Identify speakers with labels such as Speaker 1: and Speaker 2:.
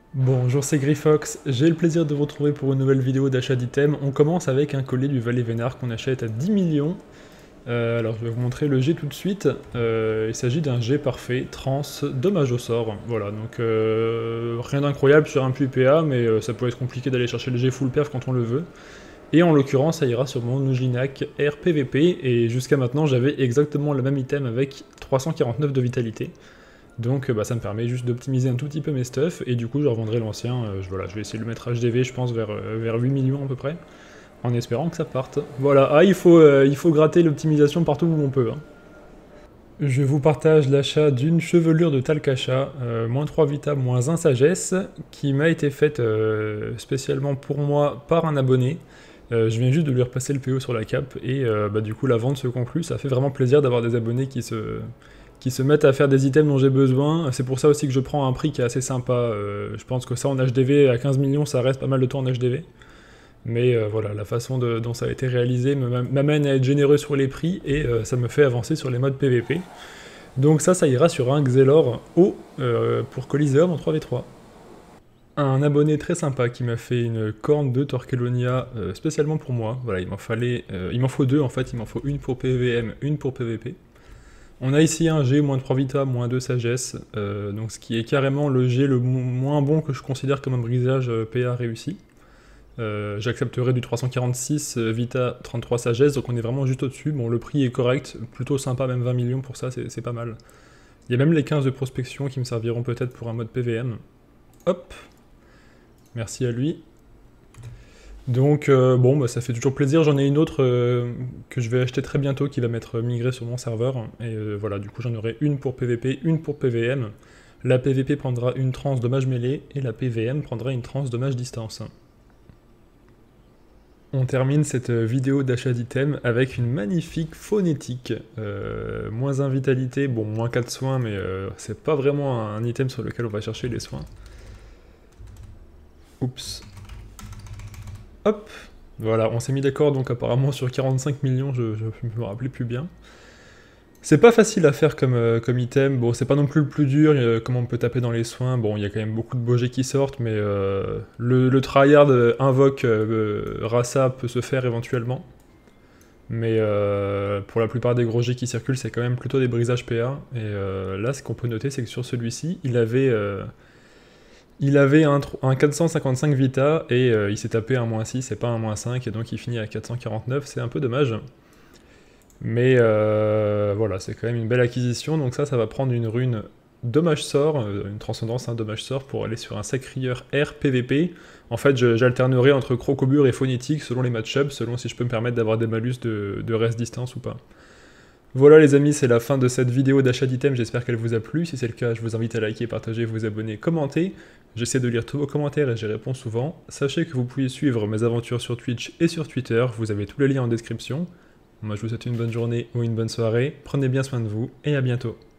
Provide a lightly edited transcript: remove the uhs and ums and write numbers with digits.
Speaker 1: Bonjour, c'est Griffox, j'ai le plaisir de vous retrouver pour une nouvelle vidéo d'achat d'items. On commence avec un collier du Valet Vénard qu'on achète à 10 millions. Alors je vais vous montrer le G tout de suite. Il s'agit d'un G parfait, trans, dommage au sort. Voilà, donc rien d'incroyable sur un PvPA, mais ça peut être compliqué d'aller chercher le G full perf quand on le veut. Et en l'occurrence, ça ira sur mon Nujinac RPVP, et jusqu'à maintenant j'avais exactement le même item avec 349 de vitalité. Donc ça me permet juste d'optimiser un tout petit peu mes stuff, et du coup je revendrai l'ancien, voilà, je vais essayer de le mettre HDV je pense vers 8 millions à peu près, en espérant que ça parte. Voilà, il faut gratter l'optimisation partout où on peut. Hein. Je vous partage l'achat d'une chevelure de Talcacha, moins 3 vita, moins 1 sagesse, qui m'a été faite spécialement pour moi par un abonné. Je viens juste de lui repasser le PO sur la cape, et du coup la vente se conclut. Ça fait vraiment plaisir d'avoir des abonnés qui se mettent à faire des items dont j'ai besoin. C'est pour ça aussi que je prends un prix qui est assez sympa. Je pense que ça en HDV à 15 millions, ça reste pas mal de temps en HDV. Mais voilà, la façon dont ça a été réalisé m'amène à être généreux sur les prix, et ça me fait avancer sur les modes PVP. Donc ça ira sur un Xelor haut pour Coliseum en 3v3. Un abonné très sympa qui m'a fait une corne de Torquelonia spécialement pour moi. Voilà, il m'en faut deux en fait, il m'en faut une pour PVM, une pour PVP. On a ici un G, moins 3 vita, moins 2 sagesse, donc ce qui est carrément le G le moins bon que je considère comme un brisage PA réussi. J'accepterai du 346 vita, 33 sagesse, donc on est vraiment juste au-dessus. Bon, le prix est correct, plutôt sympa, même 20 millions pour ça, c'est pas mal. Il y a même les 15 de prospection qui me serviront peut-être pour un mode PVM. Hop, merci à lui. Donc ça fait toujours plaisir, j'en ai une autre que je vais acheter très bientôt qui va m'être migrée sur mon serveur, et voilà, du coup j'en aurai une pour PVP, une pour PVM. La PVP prendra une trans dommage mêlée, et la PVM prendra une trans dommage distance. On termine cette vidéo d'achat d'items avec une magnifique phonétique, moins 1 vitalité, bon moins 4 soins, mais c'est pas vraiment un item sur lequel on va chercher les soins. Oups. Hop, voilà, on s'est mis d'accord donc apparemment sur 45 millions, je me rappelais plus bien. C'est pas facile à faire comme item, bon c'est pas non plus le plus dur, comme on peut taper dans les soins, bon il y a quand même beaucoup de beaux jets qui sortent, mais le tryhard invoque Rasa peut se faire éventuellement. Mais pour la plupart des gros jets qui circulent, c'est quand même plutôt des brisages PA, et là ce qu'on peut noter c'est que sur celui-ci, il avait un 455 Vita, et il s'est tapé un -6 et pas un -5, et donc il finit à 449, c'est un peu dommage. Mais voilà, c'est quand même une belle acquisition, donc ça va prendre une rune dommage sort, une transcendance, un dommage sort, pour aller sur un sacrieur R PVP. En fait, j'alternerai entre Crocobure et Phonétique selon les match-ups, selon si je peux me permettre d'avoir des malus de rest distance ou pas. Voilà les amis, c'est la fin de cette vidéo d'achat d'items, j'espère qu'elle vous a plu. Si c'est le cas, je vous invite à liker, partager, vous abonner, commenter. J'essaie de lire tous vos commentaires et j'y réponds souvent. Sachez que vous pouvez suivre mes aventures sur Twitch et sur Twitter, vous avez tous les liens en description. Moi je vous souhaite une bonne journée ou une bonne soirée, prenez bien soin de vous et à bientôt.